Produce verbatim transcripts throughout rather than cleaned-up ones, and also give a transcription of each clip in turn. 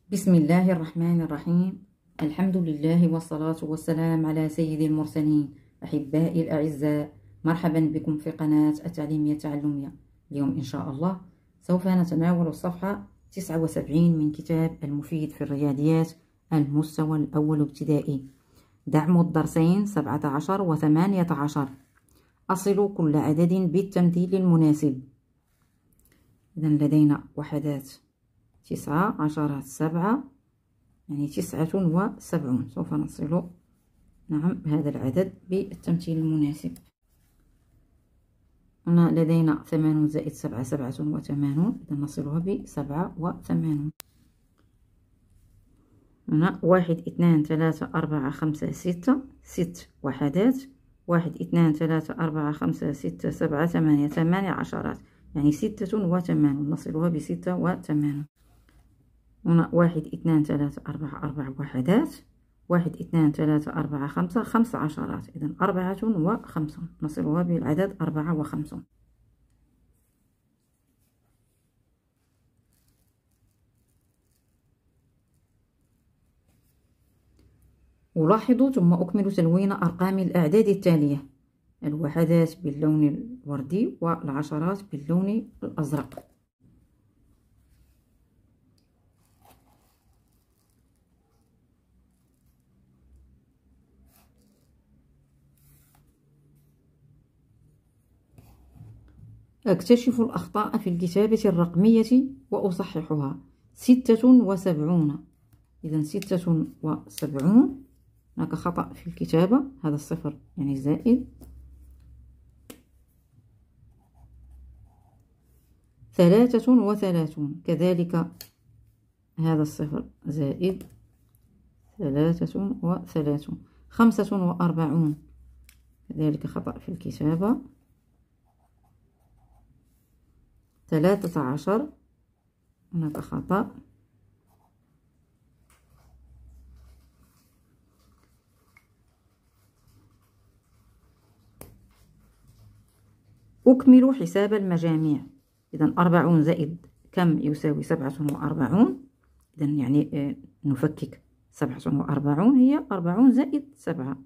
بسم الله الرحمن الرحيم. الحمد لله والصلاة والسلام على سيد المرسلين. أحبائي الأعزاء، مرحبا بكم في قناة التعليمية التعلمية. اليوم إن شاء الله سوف نتناول الصفحة تسعة وسبعين من كتاب المفيد في الرياضيات المستوى الأول ابتدائي. دعم الدرسين سبعة عشر وثمانية عشر. أصل كل عدد بالتمثيل المناسب. إذن لدينا وحدات تسعة، عشرات، سبعة، يعني تسعة وسبعون. سوف نصل نعم هذا العدد بالتمثيل المناسب. هنا لدينا ثمانون زائد سبعة سبعة وثمانون، إذا نصلها بسبعة وثمانون. هنا واحد اثنان ثلاثة أربعة خمسة ستة، ست وحدات. واحد اثنان ثلاثة أربعة خمسة ستة سبعة ثمانية، ثمانية عشرات، يعني ستة وثمانون، نصلها بستة وثمانون. هنا واحد اثنان ثلاثة أربعة، أربع وحدات. واحد اثنان ثلاثة أربعة خمسة، خمس عشرات، إذن أربعة وخمسون، نصلها بالعدد أربعة وخمسون. ألاحظ ثم أكمل تلوين أرقام الأعداد التالية: الوحدات باللون الوردي والعشرات باللون الأزرق. أكتشف الأخطاء في الكتابة الرقمية وأصححها. ستة وسبعون، إذن ستة وسبعون، هناك خطأ في الكتابة، هذا الصفر يعني زائد. ثلاثة وثلاثون، كذلك هذا الصفر زائد. ثلاثة وثلاثون. خمسة وأربعون، كذلك خطأ في الكتابة. ثلاثة عشر، هناك خطأ. أكمل حساب المجاميع. إذن أربعون زائد كم يساوي سبعة وأربعون، إذن يعني نفكك سبعة وأربعون هي أربعون زائد سبعة.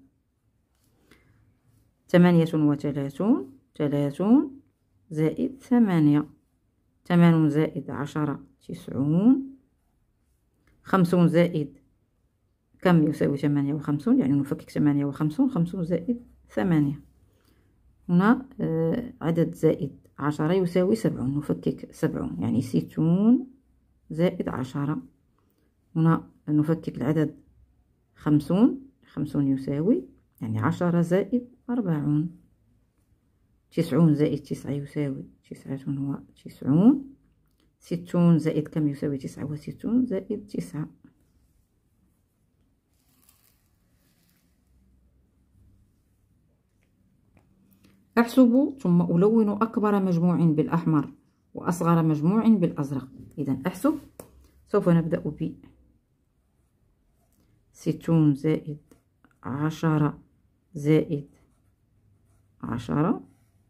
ثمانية وثلاثون، ثلاثون زائد ثمانية. ثمانون زائد عشرة تسعون. خمسون زائد كم يساوي ثمانية وخمسون، يعني نفكك ثمانية وخمسون، خمسون زائد ثمانية. هنا آه عدد زائد عشرة يساوي سبعون، نفكك سبعون، يعني ستون زائد عشرة. هنا نفكك العدد خمسون، خمسون يساوي يعني عشرة زائد أربعون. تسعون زائد تسعة يساوي تسعة وتسعون. ستون زائد كم يساوي تسعة وستون زائد تسعة. أحسب ثم ألون أكبر مجموع بالأحمر وأصغر مجموع بالأزرق. إذن أحسب، سوف نبدأ ب ستون زائد عشرة زائد عشرة.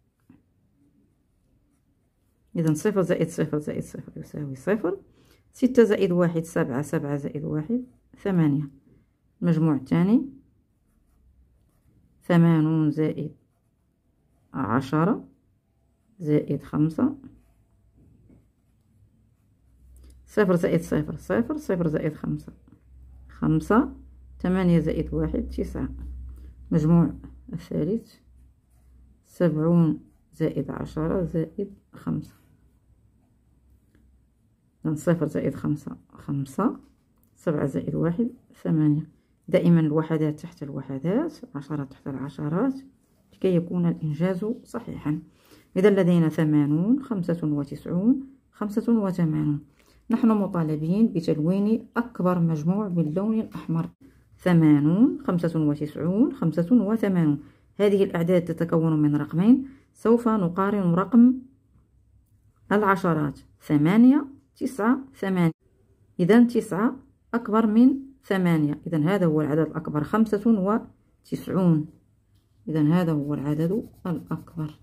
إذن صفر زائد صفر زائد صفر يساوي صفر. ستة زائد واحد سبعة، سبعة زائد واحد ثمانية. المجموع الثاني ثمانون زائد عشرة زائد خمسة. صفر زائد صفر صفر، صفر زائد خمسة خمسة. ثمانية زائد واحد تسعة. مجموع الثالث سبعون زائد عشرة زائد خمسة. صفر زائد خمسة خمسة. سبعة زائد واحد ثمانية. دائما الوحدات تحت الوحدات، عشرات تحت العشرات، لكي يكون الإنجاز صحيحا. إذا لدينا ثمانون، خمسة وتسعون، خمسة وثمانون. نحن مطالبين بتلوين أكبر مجموع باللون الأحمر. ثمانون، خمسة وتسعون، خمسة وثمانون. هذه الأعداد تتكون من رقمين، سوف نقارن رقم العشرات. ثمانية، تسعة، ثمانية. إذن تسعة أكبر من ثمانية، إذن هذا هو العدد الأكبر. خمسة وتسعون، إذن هذا هو العدد الأكبر.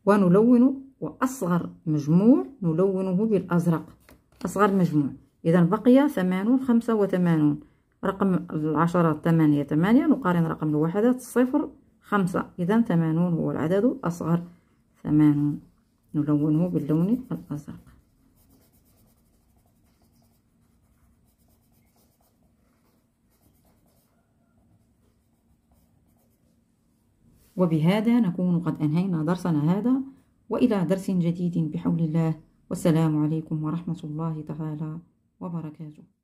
ونلون، وأصغر مجموع نلونه بالأزرق، أصغر مجموع. إذا بقي ثمانون، خمسة وثمانون. رقم العشرات ثمانية ثمانية، نقارن رقم الوحدات صفر خمسة. إذا ثمانون هو العدد الأصغر، ثمانون نلونه باللون الأزرق. وبهذا نكون قد أنهينا درسنا هذا، وإلى درس جديد بحول الله، والسلام عليكم ورحمة الله تعالى وبركاته.